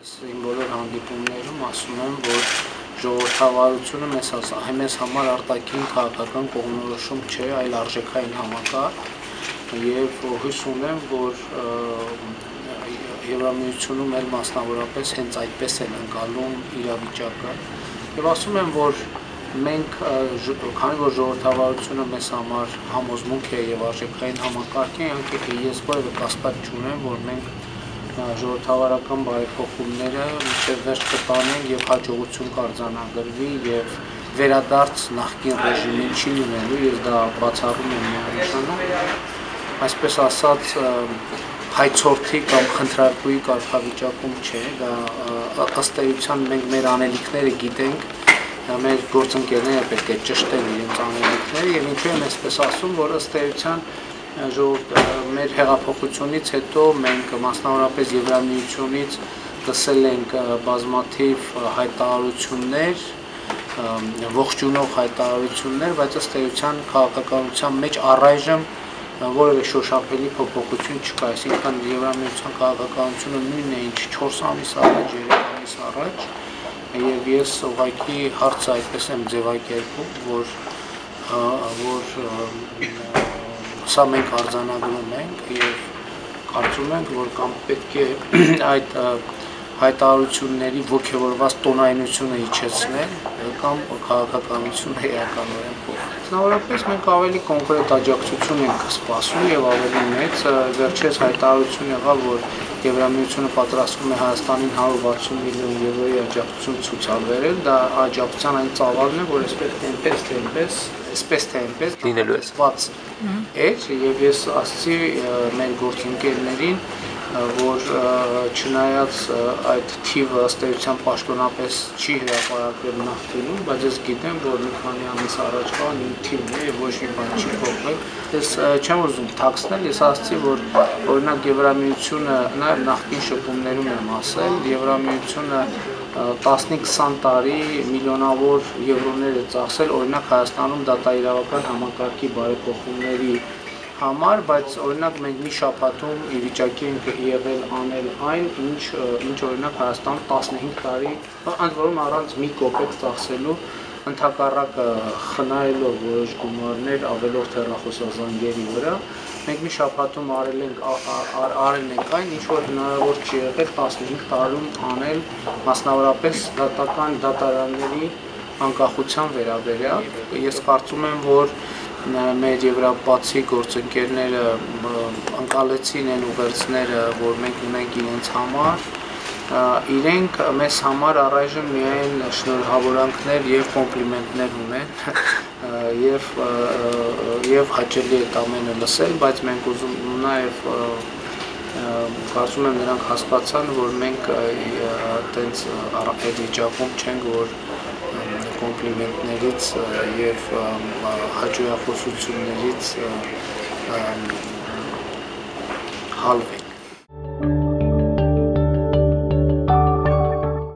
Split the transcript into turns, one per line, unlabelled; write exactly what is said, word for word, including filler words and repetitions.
իմ բոլոր հանդիպումներում ասում եմ, որ ժողովրդավարությունը մեզ համար արտաքին քաղաքական կողմնորոշում չէ, այլ արժեքային համակարգ, եւ հույս ունեմ, որ Եվրամիությունում էլ մասնավորապես հենց այդպես են ընկալում իրավիճակը, եւ ասում եմ, որ մենք, քանի որ ժողովրդավարությունը մեզ համար համոզմունք է եւ արժեքային համակարգ է, ես որևէ կասկած չունեմ, որ մենք ժողովրդավարական բարեփոխումները մինչև վերջ կտանենք եւ հաջողություն կարձանագրվի եւ վերադարձ նախկին ռեժիմին չի լինելու, ես դա բացառում եմ միանշանակ, այսպես ասած հայցորդի կամ խնդրարկուի կարգավիճակում չէ, դա ըստ էության մենք մեր անելիքները գիտենք, մեր գործընկերները պետք է ճշտեն իրենց անելիքները եւ ինչու եմ այսպես ասում, որ ըստ էության մեր հեղափոխությունից հետո մենք մասնավորապես Եվրամիությունից լսել ենք բազմաթիվ հայտարարություններ, ողջունող հայտարարություններ, բայց ըստ էության քաղաքականության մեջ առայժմ որևէ շոշափելի փոփոխություն չկա, այսինքն Եվրամիության քաղաքականությունը նույնն է, ինչ չորս ամիս առաջ, երեք ամիս առաջ, եւ ես ուղղակի հարցը այդպես եմ ձևակերպում, որ որ սա մենք արձանագրում ենք եւ կարծում ենք, որ կամ պետք է այդ հայտարարությունների ոգևորված տոնայնությունը իջեցնել կամ քաղաքականությունը էականորեն փոխել։ Մասնավորապես մենք ավելի կոնկրետ աջակցություն ենք սպասում եւ ավելի մեծ, վերջերս հայտարարություն եղավ, որ Եվրամիությունը պատրաստվում է Հայաստանին հարյուր վաթսուն միլիոն եվրոյի աջակցություն ցուցաբերել, դա աջակցության այն ծավալն է, որ այսպես թե այնպես թե այնպես, այսպես թե այնպես լինելու է եւ ես ասացի մեր գործընկերներին, որ չնայած այդ թիվը ըստ էության պաշտոնապես չի հրապարակվել նախկինում, բայց ես գիտեմ, որ մի քանի ամիս առաջվա նույն թիվն է եւ ոչ մի բան չի փոխվել։ Ես չեմ ուզում թաքցնել, ես ասացի, որ օրինակ Եվրամիությունը նաեւ նախկին շփումներում եմ ասել, Եվրամիությունը տասնինք-քսան տարի միլիոնավոր եվրոներ է ծախսել օրինակ Հայաստանում դատաիրավական համակարգի բարեփոխումների համար, բայց օրինակ մենք մի շաբաթում ի վիճակի ենք եղել անել այն, ինչ ինչ օրինակ Հայաստանում տասնհինգ տարի, ընդ որում առանց մի կոպեկ ծախսելու, ընդհակառակը խնայելով որոշ գումարներ ավելորդ հեռախոսազանգերի վրա, մենք մի շաբաթում արել ենք արել ենք այն, ինչ որ հնարավոր չի եղել տասնհինգ տարում անել, մասնավորապես դատական դատարանների անկախության վերաբերյալ։ Ես կարծում եմ, որ մեր եվրոպացի գործընկերները ընկալեցին այն ուղերձները, որ մենք ունենք իրենց համար, իրենք մեզ համար առայժմ միայն շնորհավորանքներ եւ կոմպլիմենտներ ունեն եւ եւ հաճելի է ամենը լսել, բայց մենք ուզում նաեւ կարծում եմ նրանք հասկացան, որ մենք այտենց առավել վիճակում չենք, որ կոմպլիմենտներից եւ հաճույքոսություններից հալվենք։